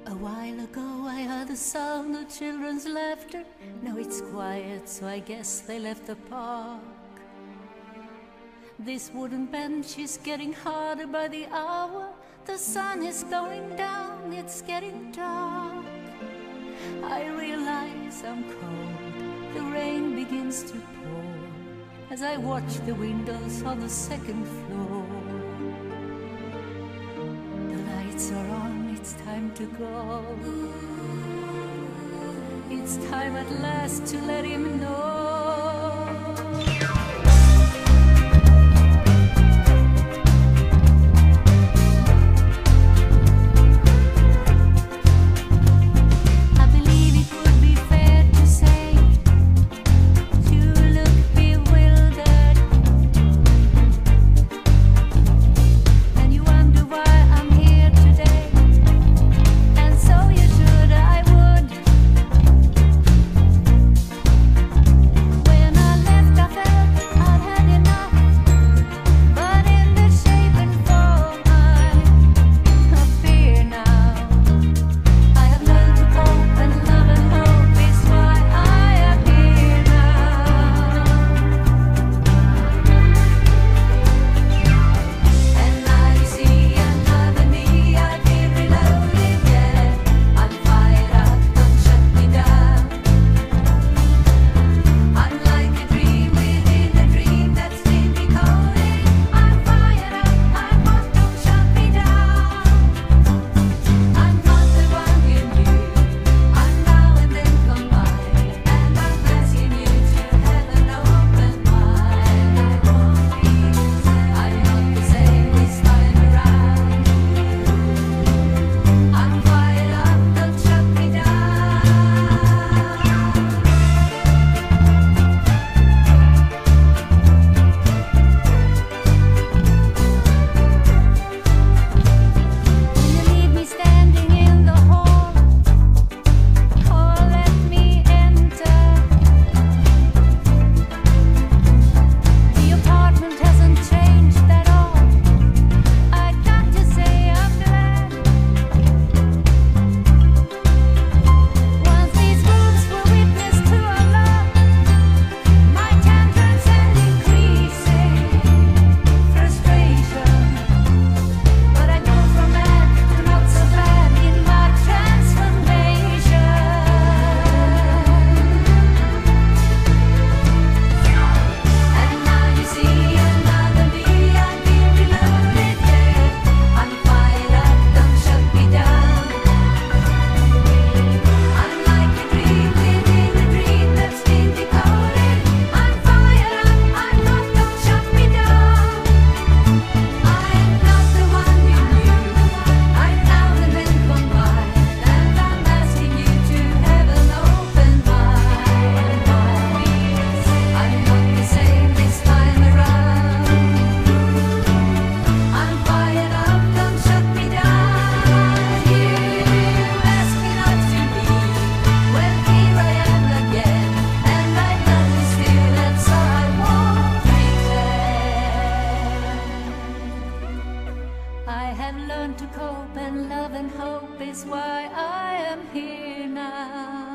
A while ago I heard the sound of children's laughter. Now it's quiet, so I guess they left the park. This wooden bench is getting harder by the hour. The sun is going down, it's getting dark. I realize I'm cold, the rain begins to pour as I watch the windows on the second floor. The lights are on, it's time to go. It's time at last to let him know. I have learned to cope, and love and hope is why I am here now.